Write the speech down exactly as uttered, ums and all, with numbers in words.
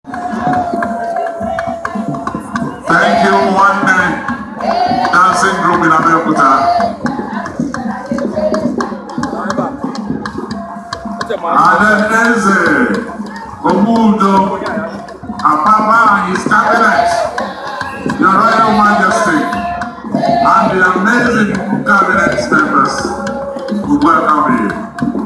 Thank you, one minute. Dancing group in Abeokuta. Adeneze Omudo Apapa and his cabinet, Your Royal Majesty, and the amazing cabinet members who welcome you.